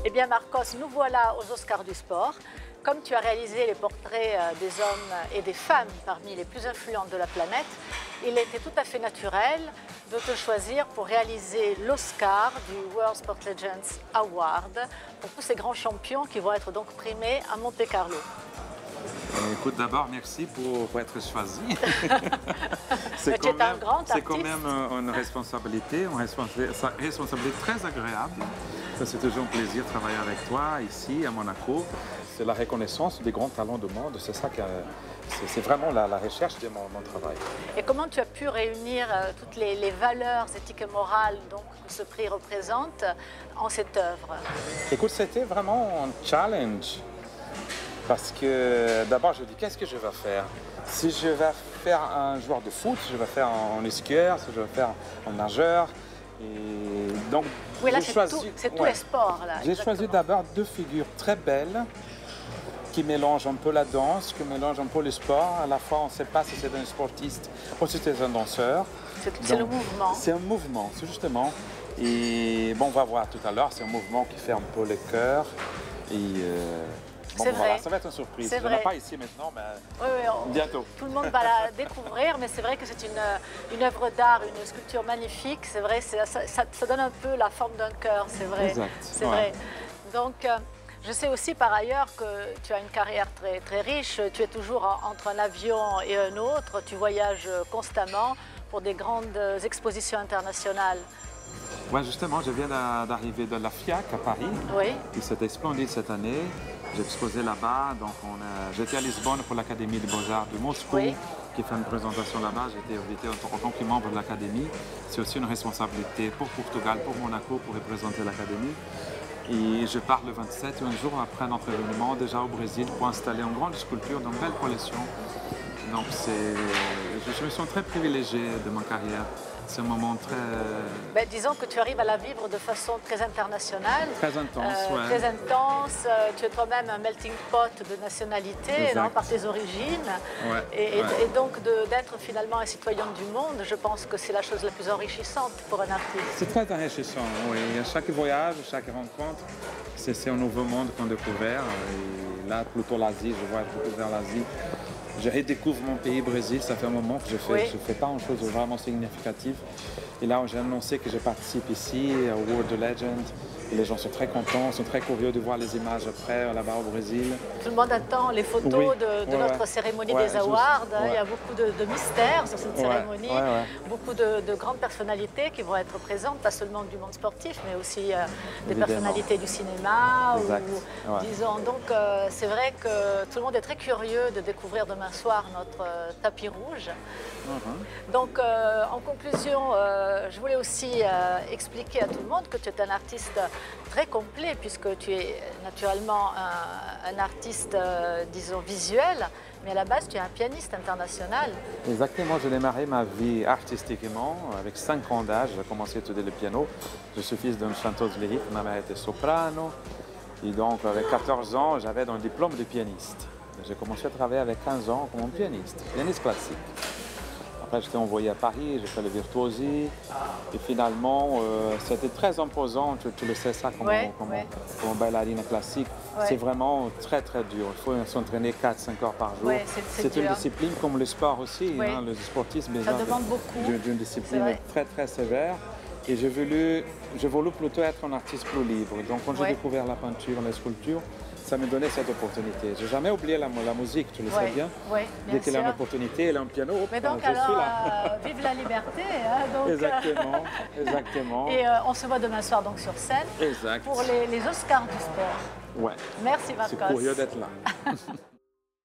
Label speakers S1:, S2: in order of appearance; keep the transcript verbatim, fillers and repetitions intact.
S1: Eh bien Marcos, nous voilà aux Oscars du sport. Comme tu as réalisé les portraits des hommes et des femmes parmi les plus influents de la planète, il était tout à fait naturel de te choisir pour réaliser l'Oscar du World Sport Legends Award pour tous ces grands champions qui vont être donc primés à Monte-Carlo.
S2: Écoute, d'abord, merci pour, pour être choisi.
S1: C'est quand, un grand
S2: quand même une responsabilité, une responsabilité très agréable. C'est toujours un plaisir de travailler avec toi ici à Monaco. C'est la reconnaissance des grands talents du monde. C'est ça que c'est vraiment la, la recherche de mon, mon travail.
S1: Et comment tu as pu réunir euh, toutes les, les valeurs éthiques et morales donc, que ce prix représente en cette œuvre?
S2: Écoute, c'était vraiment un challenge. Parce que d'abord, je dis, qu'est-ce que je vais faire? Si je vais faire un joueur de foot, je vais faire un skieur, si je vais faire un nageur. Et donc,
S1: oui, là,
S2: c'est choisi...
S1: tous ouais. les sports.
S2: J'ai choisi d'abord deux figures très belles qui mélangent un peu la danse, qui mélangent un peu le sport. À la fois, on ne sait pas si c'est un sportiste ou si c'est un danseur.
S1: C'est le mouvement.
S2: C'est un mouvement, c'est justement. Et bon, on va voir tout à l'heure, c'est un mouvement qui fait un peu le cœur. Et euh, bon, bon, voilà, ça va être une surprise. Je n'en ai pas ici maintenant, mais
S1: oui, oui, on,
S2: bientôt.
S1: Tout le monde va la découvrir, mais c'est vrai que c'est une, une œuvre d'art, une sculpture magnifique. C'est vrai, ça, ça, ça donne un peu la forme d'un cœur, c'est vrai.
S2: Exact.
S1: C'est
S2: ouais.
S1: vrai. Donc, euh, je sais aussi par ailleurs que tu as une carrière très, très riche. Tu es toujours entre un avion et un autre. Tu voyages constamment pour des grandes expositions internationales.
S2: Oui, justement, je viens d'arriver de la FIAC à Paris.
S1: Oui.
S2: Et c'était splendide cette année. J'ai exposé là-bas. Donc, j'étais à Lisbonne pour l'Académie des Beaux-Arts de Moscou, oui. qui fait une présentation là-bas. J'ai été invité en tant que membre de l'Académie. C'est aussi une responsabilité pour Portugal, pour Monaco, pour représenter l'Académie. Et je pars le vingt-sept, un jour après notre événement, déjà au Brésil, pour installer une grande sculpture dans une belle collection. Donc, je me sens très privilégié de ma carrière. C'est un moment très...
S1: Ben, disons que tu arrives à la vivre de façon très internationale.
S2: Très intense,
S1: euh,
S2: ouais.
S1: Très intense. Euh, tu es toi-même un melting pot de nationalité, non, par tes origines.
S2: Ouais,
S1: et,
S2: ouais.
S1: et, et donc d'être finalement un citoyen du monde, je pense que c'est la chose la plus enrichissante pour un artiste.
S2: C'est très enrichissant, oui. À chaque voyage, chaque rencontre, c'est un nouveau monde qu'on découvre. Et là, plutôt l'Asie, je vois découvrir l'Asie. Je redécouvre mon pays, Brésil, ça fait un moment que je fais, oui. je fais pas une chose vraiment significative. Et là, j'ai annoncé que je participe ici au World Legend. Et les gens sont très contents, sont très curieux de voir les images après, là-bas au Brésil.
S1: Tout le monde attend les photos oui. de, de ouais, notre ouais. cérémonie ouais, des awards. Hein. Ouais. Il y a beaucoup de, de mystères sur cette cérémonie. Ouais, ouais. Beaucoup de, de grandes personnalités qui vont être présentes, pas seulement du monde sportif, mais aussi euh, des Évidemment. personnalités du cinéma.
S2: Exact.
S1: Ou, ouais. disons. Donc, euh, c'est vrai que tout le monde est très curieux de découvrir demain soir notre euh, tapis rouge. Uh-huh. Donc, euh, en conclusion, euh, je voulais aussi euh, expliquer à tout le monde que tu es un artiste très complet, puisque tu es naturellement un, un artiste, euh, disons, visuel, mais à la base, tu es un pianiste international.
S2: Exactement, j'ai démarré ma vie artistiquement. Avec cinq ans d'âge, j'ai commencé à étudier le piano. Je suis fils d'une chanteuse lyrique, ma mère était soprano. Et donc, avec quatorze ans, j'avais un diplôme de pianiste. J'ai commencé à travailler avec quinze ans comme pianiste, pianiste classique. Après, j'étais envoyé à Paris, j'ai fait le virtuosie. Et finalement, euh, c'était très imposant, tu, tu le sais ça, comme,
S1: ouais,
S2: comme,
S1: ouais.
S2: comme un bailarine classique. Ouais. C'est vraiment très très dur. Il faut s'entraîner quatre à cinq heures par jour.
S1: Ouais,
S2: c'est une discipline comme le sport aussi.
S1: Ouais.
S2: Hein, le sportisme
S1: ça demande beaucoup.
S2: D'une discipline très très sévère. Et j'ai voulu, j'ai voulu plutôt être un artiste plus libre. Donc quand j'ai ouais. découvert la peinture, la sculpture, ça me donnait cette opportunité. Je n'ai jamais oublié la, la musique, tu le
S1: ouais,
S2: sais bien.
S1: Ouais, bien
S2: Dès qu'il a une opportunité, il a un piano, hop,
S1: mais donc
S2: je
S1: alors,
S2: suis là.
S1: Euh, vive la liberté. Hein, donc,
S2: exactement, exactement.
S1: Et euh, on se voit demain soir donc sur scène
S2: exact.
S1: pour les, les Oscars du sport.
S2: Ouais.
S1: Merci Marcos.
S2: C'est curieux d'être là.